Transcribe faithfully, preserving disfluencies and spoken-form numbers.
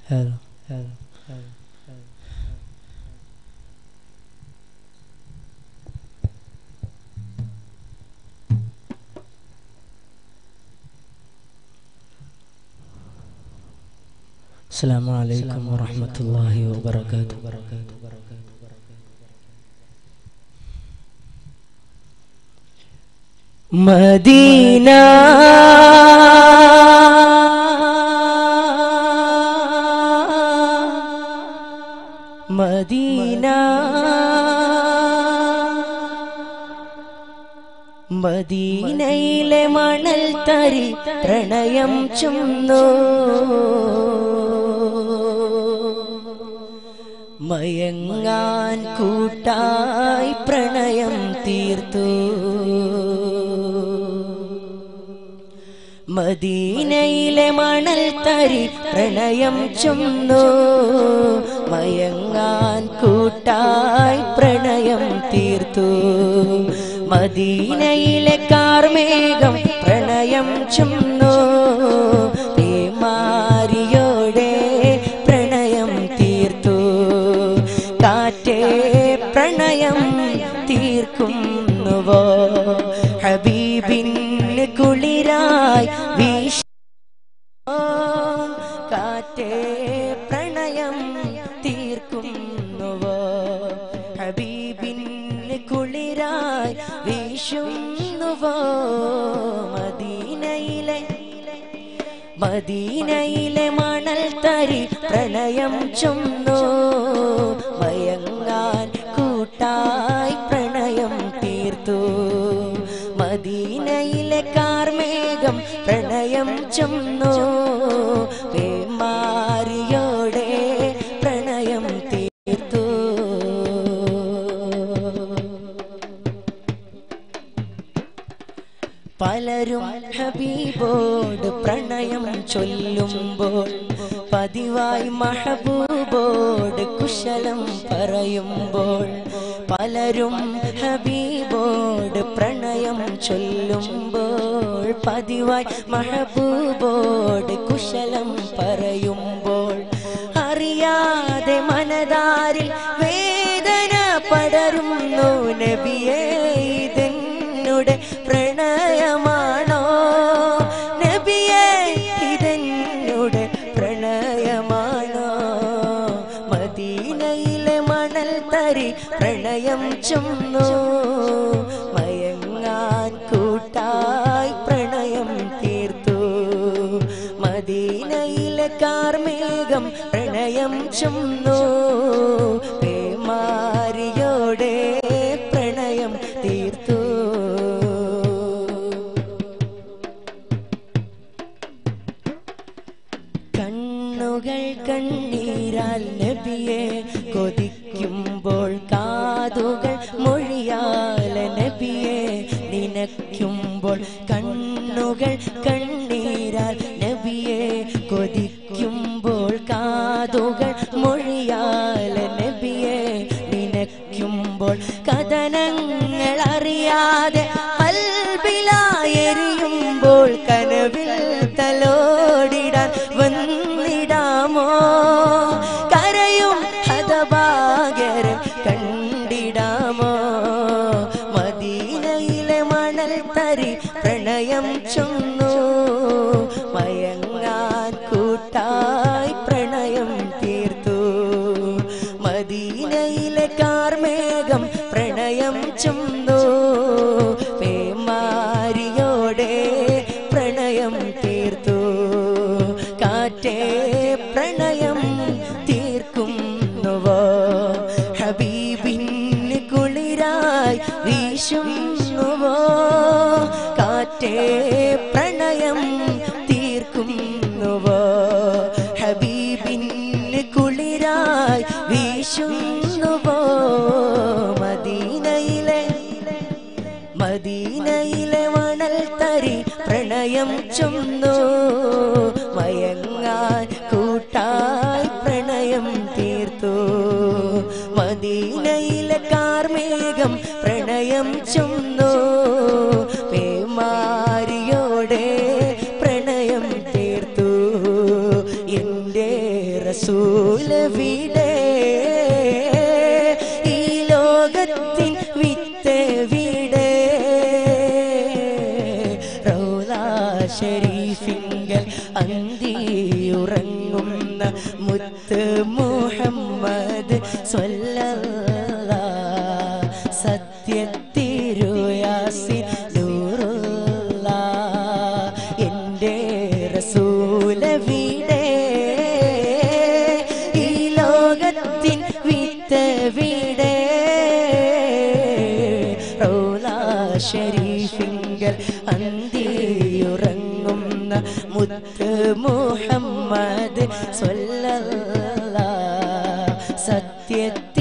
Hello, hello, hello, hello. Assalamu alaikum wa rahmatullahi wa barakatuh. Madina Madina മദീനയിലെ മണൽ തരി പ്രണയം ചുന്നു മയങ്ങാൻ കൂട്ടായി പ്രണയം തീർത്തു മദീനയിലെ മണൽ തരി പ്രണയം ചുന്നു മയങ്ങാൻ കൂട്ടായി പ്രണയം തീർത്തു മദീനയിലെ കാർമേഘം പ്രണയം ചുന്നു പേമാരിയോടെ പ്രണയം തീർത്തു കാറ്റേ പ്രണയം തീർക്കുന്നുവോ ഹബീബിന് കുളിരായി വീശ കാറ്റേ പ്രണയം തീർക്കുന്നുവോ ഹബീബിന് കുളിരായി വീശുന്നുവോ മദീനയിലെ മദീനയിലെ മണൽ തരി പ്രണയം ചുന്നു മയങ്ങാൻ കൂട്ടായി പ്രണയം തീർത്തു മദീനയിലെ കാർമേഘം പ്രണയം ചുന്നു പേമാരിയോടെ പ്രണയം തീർത്തു പലരും ഹബീബോട് പ്രണയം ചൊല്ലുമ്പോൾ പതിവായി മഹബൂബോട് കുശലം പറയുമ്പോൾ പലരും ഹബീബോട് പ്രണയം ചൊല്ലുമ്പോൾ പതിവായി മഹബൂബോട് കുശലം പറയുമ്പോൾ അറിയാതെ മനതാരിൽ വേദന പടരുന്നു നബിയേ ഇതെന്നുടെ പ്രണയമാണോ നബിയേ ഇതെന്നുടെ പ്രണയമാണോ മദീനയിലെ മണൽ തരി പ്രണയം ചുന്നു മയങ്ങാൻ കൂട്ടായി പ്രണയം തീർത്തു മദീനയിലെ കാർമേഘം പ്രണയം ചുന്നു പേമാരിയോടെ പ്രണയം തീർത്തു കണ്ണുകൾ കണ്ണീരാൽ നബിയെ കൊതിക്കുമ്പോൾ കാതുകൾ മൊഴിയാൽ നബിയെ നിനയ്ക്കുമ്പോൾ കണ്ണുകൾ കണ്ണീരാൽ നബിയെ കൊതിക്കുമ്പോൾ കാതുകൾ മൊഴിയാൽ നബിയെ നിനയ്ക്കുമ്പോൾ കഥനങ്ങൾ അറിയാതെ കൽബിലായെരിയുമ്പോൾ കനവിൽ തലോടിടാൻ വന്നിടാമോ കരയും ഹതഭാഗ്യരെ കണ്ടിടാമോ മദീനയിലെ മണൽ തരി പ്രണയം ചൊന്നു മയങ്ങാൻ കൂട്ടായി പ്രണയം തീർത്തു മദീനയിലെ കാർമേഘം പ്രണയം ചൊന്നു പേമാരിയോടെ പ്രണയം തീർത്തു കാറ്റേ പ്രണയം തീർക്കുന്നുവോ ഹബീബിന് കുളിരായി വീശുന്നുവോ കാറ്റേ പ്രണയം തീർക്കുന്നുവോ ഹബീബിന് കുളിരായി വീശുന്നുവോ മദീനയിലെ മദീനയിലെ മണൽ തരി പ്രണയം ചുന്നു മയങ്ങാൻ റസൂലവിടെ ഈ ലോകത്തിൻ വിത്തവിടെ റൗള ശരീഫിങ്കൽ അന്തിയുറങ്ങുന്ന മുത്ത് മുഹമ്മദ് സ്വല്ലല്ലാഹ് സത്യത്തിരുയാസിൻ നൂറുല്ലാഹ് എൻ്റെ റസൂലവിടെ ഈ ലോകത്തിൻ വിത്തവിടെ റൗള ശരീഫിങ്കൽ അന്തിയുറങ്ങുന്ന മുത്ത് മുഹമ്മദ് സ്വല്ലല്ലാഹ് സത്യത്തിൽ